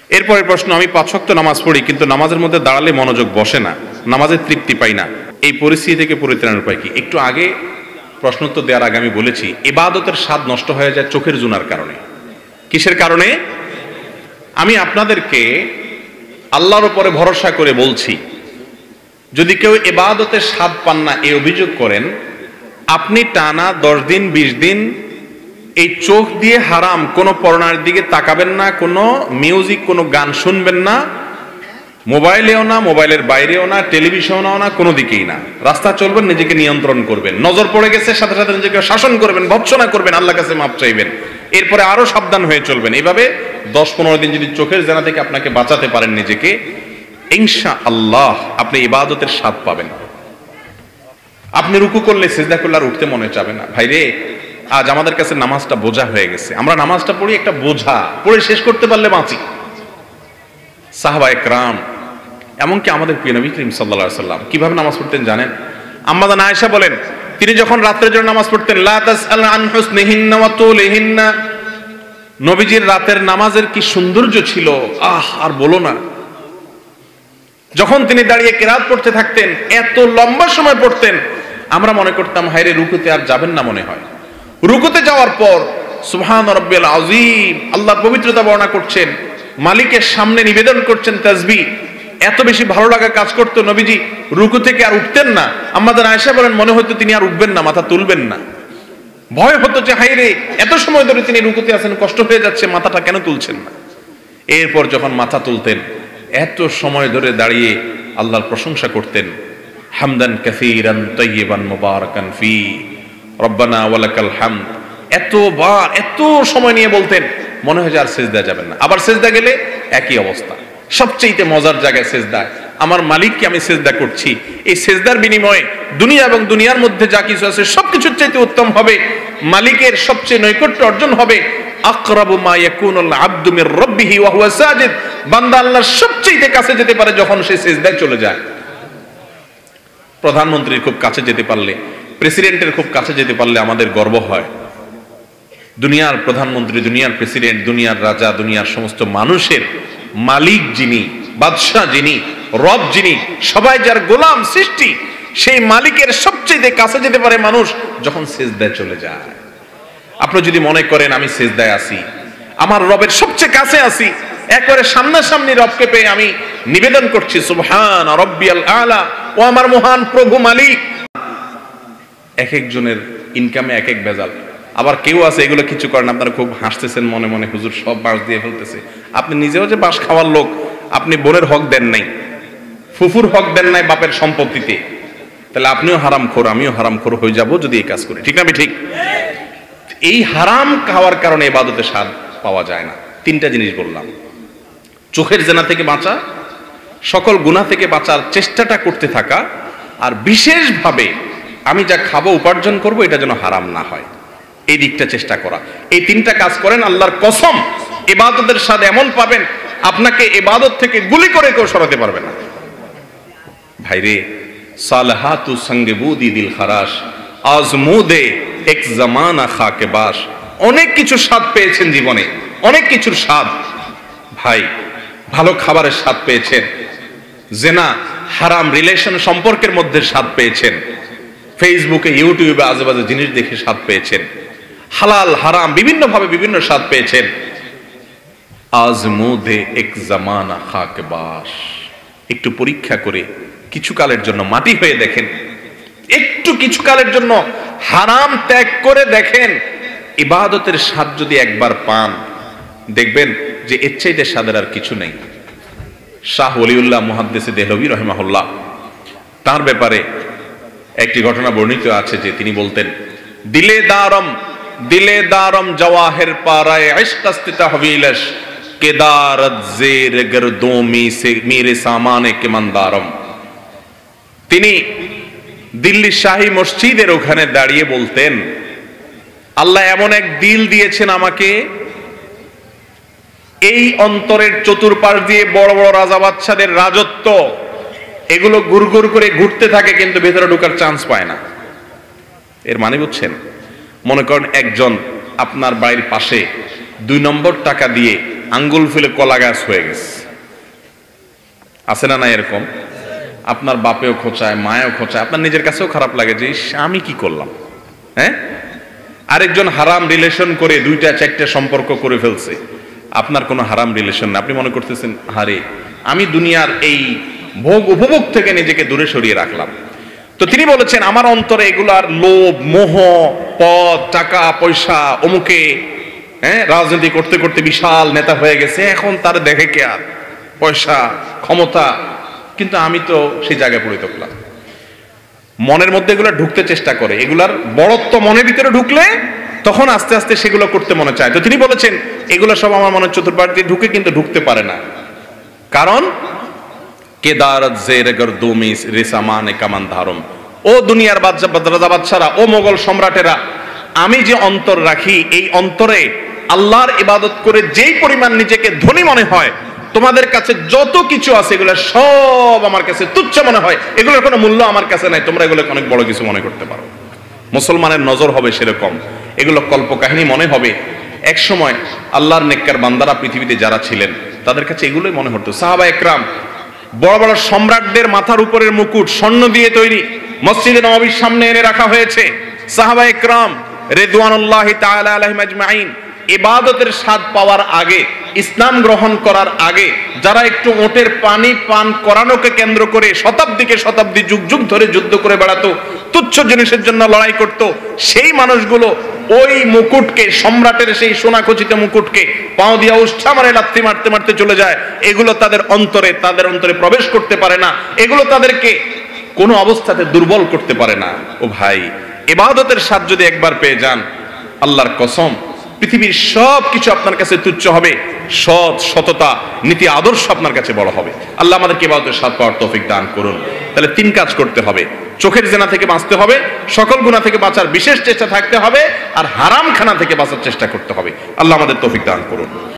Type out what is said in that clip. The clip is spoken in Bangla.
এরপরের প্রশ্ন, আমি 5 ওয়াক্ত নামাজ পড়ি কিন্তু নামাজের মধ্যে দাঁড়ালে মনোযোগ বসে না, নামাজের তৃপ্তি পাই না, এই পরিস্থিতি থেকে পরিত্রাণের উপায় কি? একটু আগে প্রশ্নোত্তর দেওয়ার আগে আমি বলেছি ইবাদতের স্বাদ নষ্ট হয়ে যায় চোখের জুনার কারণে। কিসের কারণে? আমি আপনাদেরকে আল্লাহর উপরে ভরসা করে বলছি, যদি কেউ ইবাদতের স্বাদ পান না এই অভিযোগ করেন, আপনি টানা 10 দিন 20 দিন এই চোখ দিয়ে হারাম কোনো পর্নার দিকে তাকাবেন না, কোনো মিউজিক কোনো গান শুনবেন না, মোবাইলেও না, মোবাইলের বাইরেও না, টেলিভিশনেও না, কোনো দিকেই না। রাস্তা চলবেন, নিজেকে নিয়ন্ত্রণ করবেন, নজর পড়ে গেছে সাথে সাথে নিজেকে শাসন করবেন, ভৎসনা করবেন, আল্লাহর কাছে মাপ চাইবেন, এরপরে আরো সাবধান হয়ে চলবেন। এইভাবে 10-15 দিন যদি চোখের জানা থেকে আপনাকে বাঁচাতে পারেন নিজেকে, ইনশাআল্লাহ আপনি ইবাদতের স্বাদ পাবেন। আপনি রুকু করলে সিজদা করলে আর উঠতে মনে চাবে না। ভাইরে, আজ আমাদের কাছে নামাজটা বোঝা হয়ে গেছে। আমরা নামাজটা পড়ি একটা বোঝা, পড়ে শেষ করতে পারলে বাঁচি। সাহাবা একরাম, এমনকি আমাদের প্রিয় নবী করিম সাল্লাল্লাহু আলাইহি সাল্লাম কিভাবে নামাজ পড়তেন জানেন? আম্মা জান আয়েশা বলেন, তিনি যখন রাতের জন্য নামাজ পড়তেন, লা তাসআল আন হুসনিহিন্না ওয়া তুলিহিন্না, নবীজির রাতের নামাজের কি সৌন্দর্য ছিল, আর বলো না। যখন তিনি দাঁড়িয়ে কিরাত পড়তে থাকতেন, এত লম্বা সময় পড়তেন, আমরা মনে করতাম হায়রে রুকুতে আর যাবেন না মনে হয়। রুকুতে যাওয়ার পর সুবহান রাব্বিয়াল আযীম, আল্লাহর পবিত্রতা বর্ণনা করছেন, মালিকের সামনে নিবেদন করছেন তাসবিহ। এত বেশি ভালো লাগা কাজ করতো, নবীজি রুকু থেকে আর উঠতেন না। আম্মা জান আয়েশা বলেন, মনে হতো তিনি আর উঠবেন না, মাথা তুলবেন না। ভয় হতো যে হায়রে এত সময় ধরে তিনি রুকুতে আছেন, কষ্ট হয়ে যাচ্ছে, মাথাটা কেন তুলছেন না। এরপর যখন মাথা তুলতেন, এত সময় ধরে দাঁড়িয়ে আল্লাহর প্রশংসা করতেন, হামদান কাসীরান তাইয়িবান মুবারাকান ফি রব্বানা ওয়ালাকাল হামদ। এত সময় নিয়ে বলতেন, মনে হয় যে আর সিজদা যাবেন না। আবার সিজদা গেলে একই অবস্থা। সবচেয়ে মজার জায়গায় সিজদা, আমার মালিককে আমি সিজদা করছি, এই সিজদার বিনিময়ে দুনিয়া এবং দুনিয়ার মধ্যে যা কিছু আছে সবকিছুর চাইতে উত্তম হবে, মালিকের সবচেয়ে নৈকট্য অর্জন হবে। আকরাবু মা ইয়াকুনুল আবদু মির রাব্বিহি ওয়া হুয়া সাজিদ, বান্দা আল্লাহর সবচেয়ে কাছে যেতে পারে যখন সে সিজদায় চলে যায়। প্রধানমন্ত্রীর খুব কাছে যেতে পারলে, প্রেসিডেন্টের খুব কাছে যেতে পারলে আমাদের গর্ব হয়। দুনিয়ার প্রধানমন্ত্রী, দুনিয়ার প্রেসিডেন্ট, দুনিয়ার রাজা, দুনিয়ার সমস্ত মানুষের মালিক যিনি, বাদশাহ যিনি, রব যিনি, সবাই যার গোলাম সৃষ্টি, সেই মালিকের সবচেয়ে কাছে যেতে পারে মানুষ যখন সিজদায় চলে যায়। আপনি যদি মনে করেন আমি সিজদায় আছি, আমার রবের সবচেয়ে কাছে আছি, একবারে সামনাসামনি রবকে পেয়ে আমি নিবেদন করছি সুবহান রাব্বিয়াল আলা, ও আমার মহান প্রভু মালিক। এক একজনের ইনকামে এক এক ভেজাল। আবার কেউ আছে এগুলো কিছু করেন, আপনারা খুব হাসতেছেন মনে মনে, হুজুর সব বাঁশ দিয়ে ফেলতেছে। আপনি নিজেও যে বাঁশ খাওয়ার লোক, আপনি বোনের হক দেন নাই, ফুফুর হক দেন নাই বাপের সম্পত্তিতে, তাহলে আপনিও হারামখোর, আমিও হারামখোর হয়ে যাব যদি এই কাজ করি। ঠিক না? আমি ঠিক? এই হারাম খাওয়ার কারণে ইবাদতের স্বাদ পাওয়া যায় না। 3টা জিনিস বললাম, চোখের জেনা থেকে বাঁচা, সকল গুনাহ থেকে বাঁচার চেষ্টাটা করতে থাকা, আর বিশেষভাবে আমি যা খাবো উপার্জন করব এটা যেন হারাম না হয়, এই দিকটা চেষ্টা করা। এই 3টা কাজ করেন, আল্লাহর কসম ইবাদতের স্বাদ এমন পাবেন, আপনাকে ইবাদত থেকে গুলি করে কেউ সরাতে পারবে না। ভাইরে, সালাহাতু সঙ্গে বুদি দিল খারাস, আজমুদে এক জামানা খাকে বাস। অনেক কিছু স্বাদ পেয়েছেন জীবনে, অনেক কিছুর স্বাদ। ভাই, ভালো খাবারের স্বাদ পেয়েছেন, জেনা হারাম রিলেশন সম্পর্কের মধ্যে স্বাদ পেয়েছেন, ফেসবুকে ইউটিউবে আজেবাজে জিনিস দেখে স্বাদ পেয়েছেন, হালাল হারাম বিভিন্ন ভাবে বিভিন্ন স্বাদ পেয়েছেন। আজমুদে এক জামানা খাকে বাস, একটু পরীক্ষা করে কিছুকালের জন্য মাটি হয়ে দেখেন, একটু কিছুকালের জন্য হারাম ত্যাগ করে দেখেন, ইবাদতের স্বাদ যদি একবার পান, দেখবেন যে এর চাইতে স্বাদের আর কিছু নেই। শাহ ওলিউল্লাহ মুহাদ্দিসে দেহলভী রাহিমাহুল্লাহ, তার ব্যাপারে একটি ঘটনা বর্ণিত আছে যে তিনি বলতেন, দিলে দারম জওয়াহির পারায়ে ইশক আস্তিতা হবিলশ কেদারত জের গরদোমি সে মেরে সামানে কে মন্দারম। তিনি দিল্লি শাহী মসজিদের ওখানে দাঁড়িয়ে বলতেন, আল্লাহ এমন এক দিল দিয়েছেন আমাকে, এই অন্তরের চতুর্পাশ দিয়ে বড় বড় রাজা বাদশাদের রাজত্ব, এগুলো গুড়গুড় করে ঘুরতে থাকে কিন্তু ভেতরে ঢোকার চান্স পায় না। এর মানে বুঝছেন? মনে করেন একজন আপনার বাড়ির পাশে 2 নম্বর টাকা দিয়ে আঙ্গুল ফুলে কলা গাছ হয়ে গেছে। আছে না না এরকম? আপনার বাপেও খোঁচায়, মায়েও খোঁচায়, আপনার নিজের কাছেও খারাপ লাগে যে আমি কি করলাম। হ্যাঁ, আরেকজন হারাম রিলেশন করে 2-4টা সম্পর্ক করে ফেলছে, আপনার কোনো হারাম রিলেশন না, আপনি মনে করতেছেন হারে আমি দুনিয়ার এই ভোগ উপভোগ থেকে নিজেকে দূরে সরিয়ে রাখলাম। তো তিনি বলেছেন আমার অন্তরে এগুলার লোভ, মোহ, পদ, টাকা পয়সা, অমুকে রাজনীতি করতে করতে বিশাল নেতা হয়ে গেছে, এখন তার দেখে কে আর পয়সা ক্ষমতা, কিন্তু আমি তো সেই জায়গায় পড়ে থাকলাম। মনের মধ্যে এগুলো ঢুকতে চেষ্টা করে, এগুলার বড়ত্ব মনের ভিতরে ঢুকলে তখন আস্তে আস্তে সেগুলো করতে মনে চায়। তো তিনি বলেছেন এগুলো সব আমার মনের চতুর্পাশ দিয়ে ঢুকে, কিন্তু ঢুকতে পারে না, কারণ কেদারত জেরগর দুমিস রেসামানে কামান ধারম, ও দুনিয়ার রাজা বাদশারা, ও মোগল সম্রাটেরা, আমি যে অন্তর রাখি এই অন্তরে আল্লাহর ইবাদত করে যেই পরিমাণ নিজেকে ধনী মনে হয়, তোমাদের কাছে যত কিছু আছে এগুলো সব আমার কাছে তুচ্ছ মনে হয়, এগুলোর কোনো মূল্য আমার কাছে নাই, তোমরা এগুলোকে অনেক বড় কিছু মনে করতে পারো। মুসলমানের নজর হবে সেরকম, এগুলো কল্পকাহিনী মনে হবে। এক সময় আল্লাহর নেককার বান্দারা পৃথিবীতে যারা ছিলেন তাদের কাছে এগুলোই মনে হতো। সাহাবা একরাম, বড় বড় সম্রাটদের মাথার উপরের মুকুট স্বর্ণ দিয়ে তৈরি, মসজিদে নববীর সামনে এনে রাখা হয়েছে। সাহাবা একরাম রিদওয়ানুল্লাহি তাআলা আলাইহিম আজমাইন ইবাদতের স্বাদ পাওয়ার আগে, ইসলাম গ্রহণ করার আগে যারা একটু ওটের পানি পান করানোকে কেন্দ্র করে শতাব্দীকে শতাব্দী যুগ যুগ ধরে যুদ্ধ করে বেড়াতো, তুচ্ছ জিনিসের জন্য লড়াই করত, সেই মানুষগুলো ওই মুকুটকে, সম্রাটের সেই সোনাখচিত মুকুটকে পাও দিয়া উষ্ঠা মারে লাথি মারতে মারতে চলে যায়। এগুলো তাদের অন্তরে প্রবেশ করতে পারে না, এগুলো তাদেরকে কোনো অবস্থাতে দুর্বল করতে পারে না। ও ভাই, ইবাদতের স্বাদ যদি একবার পেয়ে যান, আল্লাহর কসম পৃথিবীর সব কিছু আপনার কাছে তুচ্ছ হবে, সৎ সততা নীতি আদর্শ আপনার কাছে বড় হবে। আল্লাহ আমাদেরকে ইবাদতের স্বাদ পাওয়ার তৌফিক দান করুন। তাহলে 3 কাজ করতে হবে, চোখের জেনা থেকে বাঁচতে হবে, সকল গুনাহ থেকে বাঁচার বিশেষ চেষ্টা থাকতে হবে, আর হারাম খানা থেকে বাঁচার চেষ্টা করতে হবে। আল্লাহ আমাদের তৌফিক দান করুন।